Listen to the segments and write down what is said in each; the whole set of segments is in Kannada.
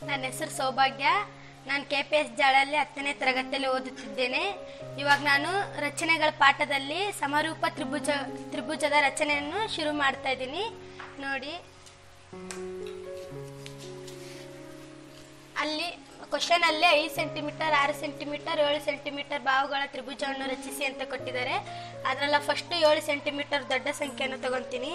ನನ್ನ ಹೆಸರು ಸೌಭಾಗ್ಯ. ನಾನು KPS ಜಾಳಲ್ಲಿ 10ನೇ ತರಗತಿಯಲ್ಲಿ ಓದುತ್ತಿದ್ದೇನೆ. ಇವಾಗ ನಾನು ರಚನೆಗಳ ಪಾಠದಲ್ಲಿ ಸಮರೂಪ ತ್ರಿಭುಜದ ರಚನೆಯನ್ನು ಶುರು ಮಾಡ್ತಾ ಇದ್ದೀನಿ. ನೋಡಿ, ಅಲ್ಲಿ ಕ್ವಶನ್ ಅಲ್ಲಿ 5 ಸೆಂಟಿಮೀಟರ್, 6 ಸೆಂಟಿಮೀಟರ್, 7 ಸೆಂಟಿಮೀಟರ್ ಬಾಹುಗಳ ತ್ರಿಭುಜವನ್ನು ರಚಿಸಿ ಅಂತ ಕೊಟ್ಟಿದ್ದಾರೆ. ಅದರಲ್ಲ ಫಸ್ಟ್ 7 ಸೆಂಟಿಮೀಟರ್ ದೊಡ್ಡ ಸಂಖ್ಯೆಯನ್ನು ತಗೊಂತೀನಿ.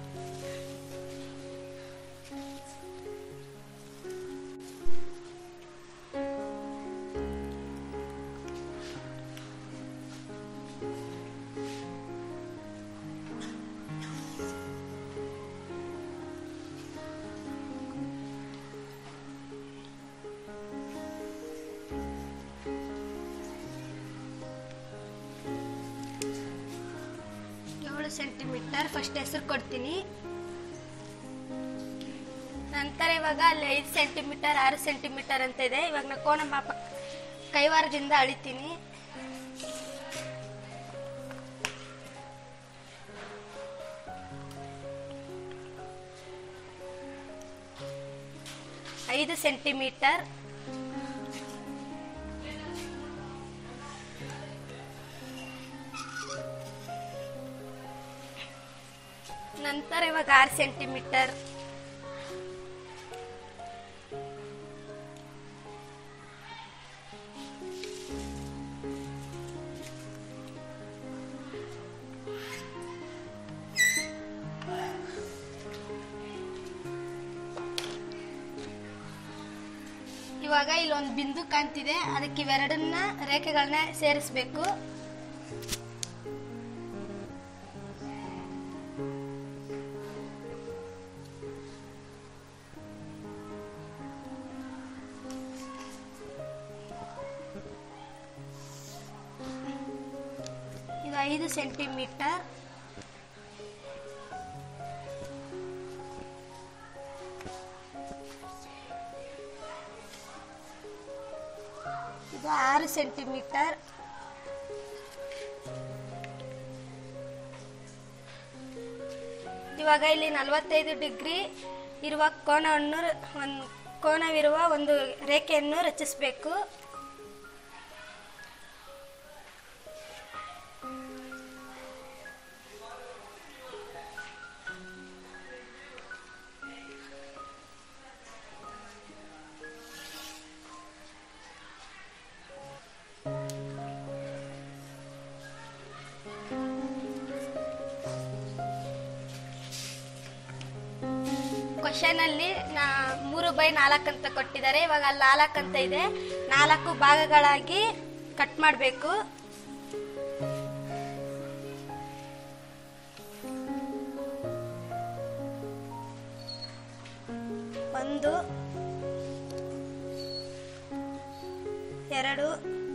ಸೆಂಟಿಮೀಟರ್ ಫಸ್ಟ್ ಹೆಸರು ಕೊಡ್ತೀನಿ. ನಂತರ ಇವಾಗ ಅಲ್ಲಿ 5 ಸೆಂಟಿಮೀಟರ್, 6 ಸೆಂಟಿಮೀಟರ್ ಅಂತ ಇದೆ. ಇವಾಗ ನಾನು ಕೋನ ಮಾಪ ಕೈವಾರದಿಂದ ಅಳಿತೀನಿ. ಐದು ಸೆಂಟಿಮೀಟರ್, ನಂತರ ಇವಾಗ 6 ಸೆಂಟಿಮೀಟರ್, ಇವಾಗ ಇಲ್ಲೊಂದು ಬಿಂದು ಕಾಣ್ತಿದೆ, ಅದಕ್ಕೆ ಇವೆರಡನ್ನ ರೇಖೆಗಳನ್ನ ಸೇರಿಸಬೇಕು. ಇದು 5 ಸೆಂಟಿಮೀಟರ್, ಇದು 6 ಸೆಂಟಿಮೀಟರ್, ಇವಾಗ ಇಲ್ಲಿ 45 ಡಿಗ್ರಿ ಇರುವ ಕೋನವಿರುವ ಒಂದು ರೇಖೆಯನ್ನು ರಚಿಸಬೇಕು. ಕ್ವಶನ್ ಅಲ್ಲಿ 3/4 ಅಂತ ಕೊಟ್ಟಿದ್ದಾರೆ. ಇವಾಗ ಅಲ್ಲಿ 4 ಅಂತ ಇದೆ, 4 ಭಾಗಗಳಾಗಿ ಕಟ್ ಮಾಡಬೇಕು. ಒಂದು, 2,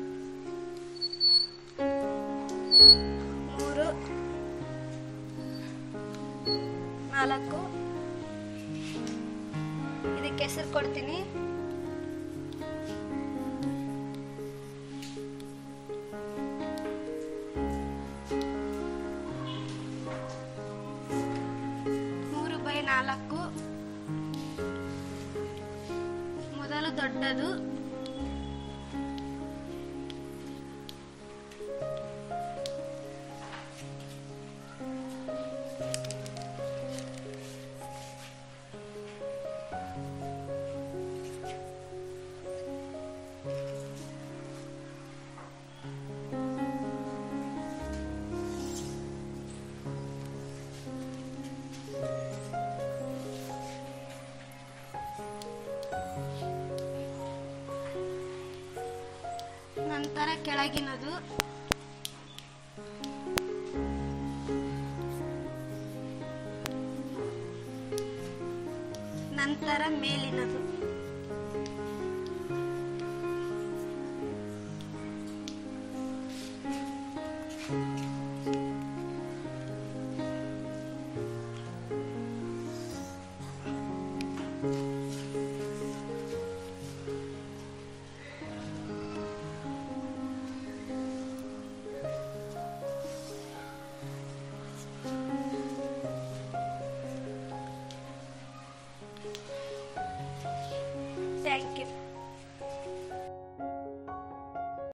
3, 4. ಇದಕ್ಕೆ ಹೆಸರು ಕೊಡ್ತೀನಿ. ಮೊದಲು ದೊಡ್ಡದು, ನಂತರ ಕೆಳಗಿನದು, ನಂತರ ಮೇಲಿನದು. Thank you.